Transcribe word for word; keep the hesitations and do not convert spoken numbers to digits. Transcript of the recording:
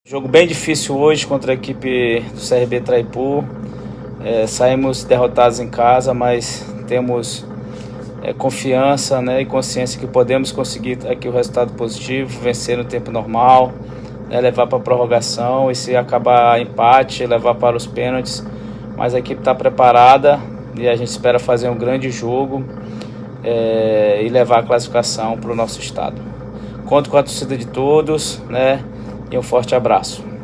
Jogo bem difícil hoje contra a equipe do C R B Traipu. É, saímos derrotados em casa, mas temos é, confiança, né, e consciência que podemos conseguir aqui o resultado positivo, vencer no tempo normal, né, levar para a prorrogação e, se acabar empate, levar para os pênaltis. Mas a equipe está preparada e a gente espera fazer um grande jogo é, e levar a classificação para o nosso estado. Conto com a torcida de todos, né, e um forte abraço.